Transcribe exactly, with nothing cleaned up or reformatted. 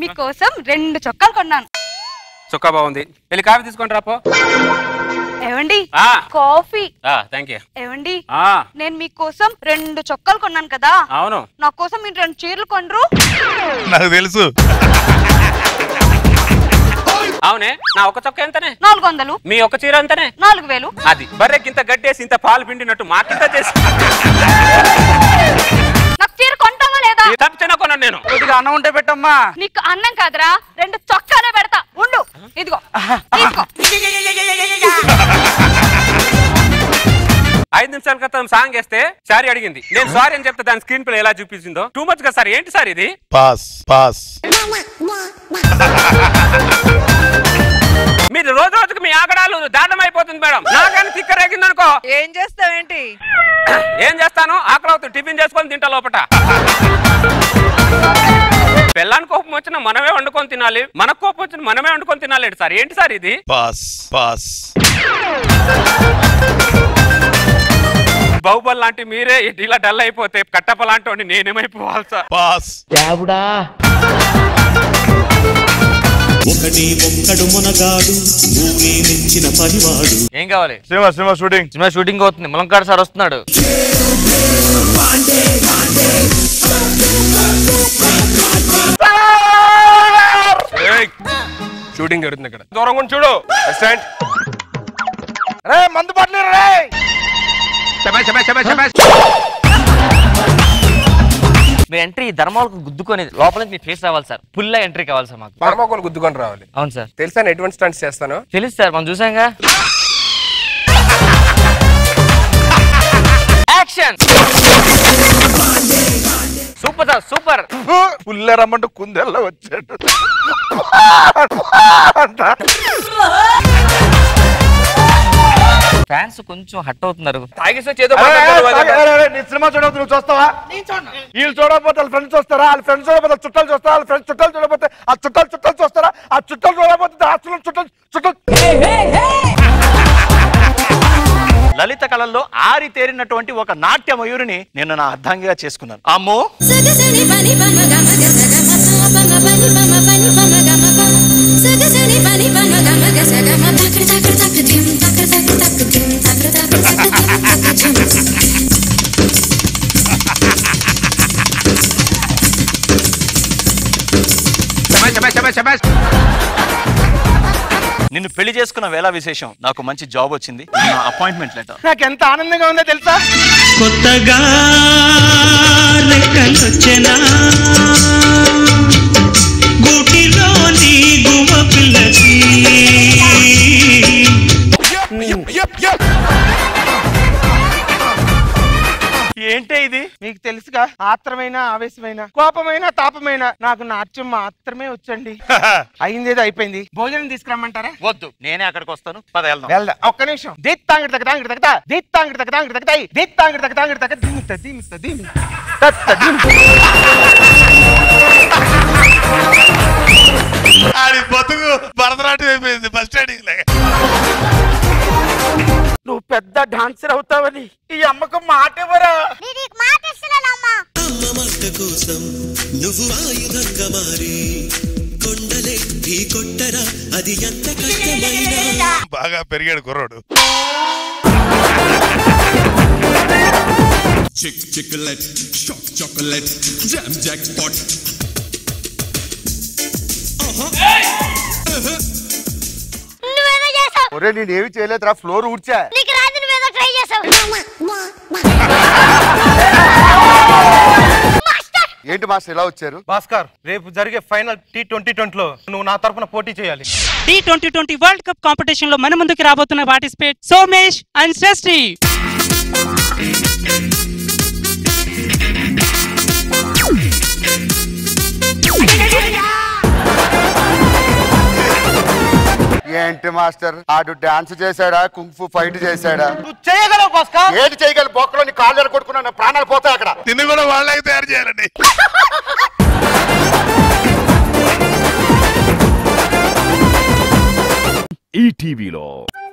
మీకోసం రెండు చొక్కాలు కొన్నాను. చొక్కా బాగుంది, వెళ్ళి కాఫీ తీసుకొని రాపో. ఏవండి కాఫీ? Thank you. ఏవండి నేను మీకోసం రెండు చొక్కాలు కొన్నాను కదా. అవును. నా కోసం మీరు రెండు చీరలు కొనరు? నాకు తెలుసు. అవునే, నా ఒక చొక్కా ఎంతనే? నాలుగు వందలు. మీ ఒక చీర ఎంతనే? నాలుగు వేలు. అది బర్రెకి ఇంత గడ్డేసి ఇంత పాలు పిండినట్టు మాకింత చేసి నాకు చీర కొంటావా లేదా? తప్పిన కొన్నాను నేను. కొద్దిగా అన్నం ఉంటే పెట్టమ్మా. నీకు అన్నం కాదురా, రెండు చొక్కాలే పెడతా ఉండు. ఇదిగో తీసుకో. ఐదు నిమిషాల క్రితం సాంగ్ వేస్తే సారీ అడిగింది, నేను సారీ అని చెప్తే దాని స్క్రీన్ ప్లే ఎలా చూపించిందో టూ మచ్ గా సార్. ఏంటి సార్ ఇది? Pass pass. మీరు రోజు రోజుకి మీ ఆగడాలు దారుణం అయిపోతుంది మేడం. నాకని తిక్కరేగింది అనుకో. ఏం చేస్తావేంటి? ఏం చేస్తాను, ఆకలి అవుతుంది, టిఫిన్ చేసుకొని తింటా లోపట. పెళ్ళానికి కోపం వచ్చినా మనమే వండుకొని తినాలి, మనకు కోపం వచ్చిన మనమే వండుకొని తినాలి సార్. ఏంటి సార్ ఇది? Pass pass. బాహుబలి లాంటి మీరే ఇలా డల్ అయిపోతే కట్టప్ప లాంటి వాడిని నేనేమైపోవాలి సార్? పాస్. ఒకటి ఒక్కడు మునగాడు భూమి మించిన పనివాడు. ఏం కావాలి? సినిమా సినిమా షూటింగ్ సినిమా షూటింగ్ అవుతుంది. ములంకాడ సార్ వస్తున్నాడు. షూటింగ్ జరుగుతుంది ఇక్కడ. దూరంగా చూడు. రే మందు పట్ల రే. మీ ఎంట్రీ ధర్మాలకు గుద్దుకొని లోపల మీ ఫేస్ రావాలి సార్. ఫుల్ ఎంట్రీ కావాలి సార్ మాకు. ధర్మాకోలు గుద్దుకొని రావాలి. అవును సార్. తెలుసా ఎటువంటి స్టంట్స్ చేస్తాను? తెలుసు సార్, మనం చూసాంగా. యాక్షన్. Super sir, super. పుల్ల రమ్మంటూ కుందెల్లో వచ్చాడు. ఫ్యాన్స్ కొంచెం హట్ అవుతున్నారు. తాగిస్తే చేతో సినిమా చూడవద్దు, నువ్వు చూస్తావా? వీళ్ళు చూడకపోతే వాళ్ళ ఫ్రెండ్స్ చూస్తారా? వాళ్ళ ఫ్రెండ్స్ చూడకపోతే చుట్టాలు చూస్తారా? వాళ్ళ ఫ్రెండ్స్ చుట్టాలు చూడకపోతే ఆ చుట్టాలు చుట్టాలు చూస్తారా? ఆ చుట్టాలు చూడకపోతే హాస్టల్ చుట్టాలు చుట్టాలు. లలిత కళల్లో ఆరితేరినటువంటి ఒక నాట్య మయూరిని నేను నా అర్ధాంగిగా చేసుకున్నాను. అమ్మో నిన్ను పెళ్లి చేసుకున్న వేళ విశేషం. నాకు మంచి జాబ్ వచ్చింది, నా అపాయింట్మెంట్ లెటర్. నాకు ఎంత ఆనందంగా ఉందో తెలుసా? కొత్తగా లెక్కలొచ్చెనా గూటిలోని గువ్వ పిల్లకి. ఏంటే ఇది? మీకు తెలుసుగా, ఆత్రమైన ఆవేశమైన కోపమైన తాపమైన నాకు నాట్యం మాత్రమే వచ్చండి. అయిందేదో అయిపోయింది. భోజనం తీసుకురమ్మంటారా? వద్దు, నేనే అక్కడికి వస్తాను. పద వెళ్దాం. వెళ్దా. ఒక్క నిమిషం. దీత్తాంగిడి తగ్గ తాంగిడి తగ్గ దీత్తాంగిడి తగ్గ తాంగిడి తగ్గ దీత్తాంగిడి తగ్గ తాంగిడి తగ్గ దిమిత దిమిత దిమి తత్త దిమి. ఆడి బతుకు భరతనాట్యం అయిపోయింది బస్ స్టాండింగ్ లాగా. నువ్వు పెద్ద డాన్సర్ అవుతావని ఈ అమ్మకు మాట ఇవ్వరా? అమ్మ మాట కోసం నువ్వు ఆయుధంగా మారి కొండలే ఢీ కొట్టరా, అది ఎంత కష్టమైనా. బాగా పెరిగాడు కుర్రోడు. Chick chiclet shock chocolate jam jackpot. ఒరే నేనేమి చేయలేదురా, ఫ్లోర్ ఊడ్చా. ఏంటి మాస్టర్ ఇలా వచ్చారు? భాస్కర్, రేపు జరిగే ఫైనల్ టీ ట్వంటీ ట్వంటీలో నువ్వు నా తరపున పోటీ చేయాలి. T twenty twenty world cup competition లో మన ముందుకు రాబోతున్న పార్టిసిపేట్ సోమేష్ అండ్ శ్రేష్ఠి. ఏంటి మాస్టర్, ఆడు డాన్స్ చేశాడా కుంఫు ఫైట్ చేశాడా? నువ్వు చేయగలవు భాస్కర్. ఏంటి చేయగలరు? బొక్కలో నీ కాళ్ళు కొట్టుకున్నా ప్రాణాలు పోతాయి అక్కడ. తిని కూడా వాళ్ళకి తయారు చేయాలండి. ఈ టీవీలో